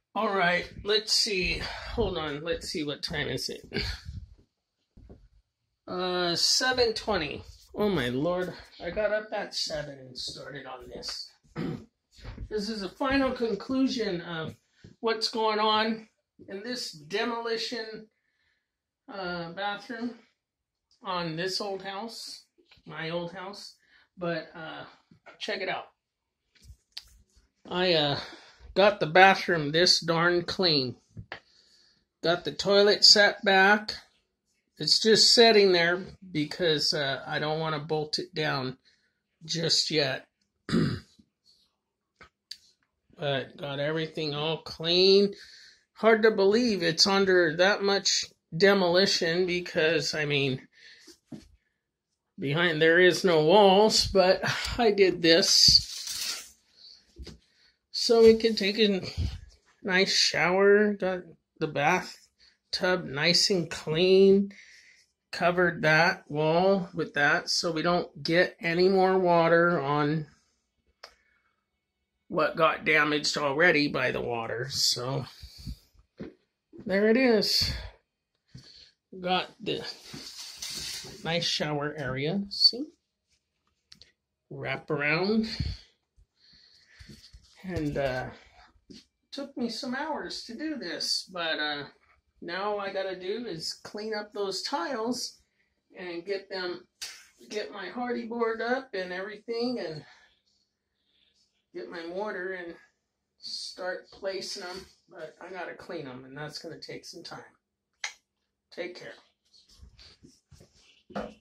All right, let's see. Hold on. Let's see, what time is it? 7:20. Oh my lord. I got up at 7 and started on this. This is a final conclusion of what's going on in this demolition bathroom on this old house, my old house. But check it out. I got the bathroom this darn clean. Got the toilet set back. It's just sitting there because I don't want to bolt it down just yet. But got everything all clean. Hard to believe it's under that much demolition because, I mean, behind there is no walls, but I did this so we could take a nice shower. Got the bathtub nice and clean. Covered that wall with that so we don't get any more water on what got damaged already by the water. So there it is. Got the nice shower area. See? Wrap around. And took me some hours to do this, but now all I gotta do is clean up those tiles and get my hardy board up and everything, and get my mortar and start placing them. But I gotta clean them, and that's gonna take some time. Take care.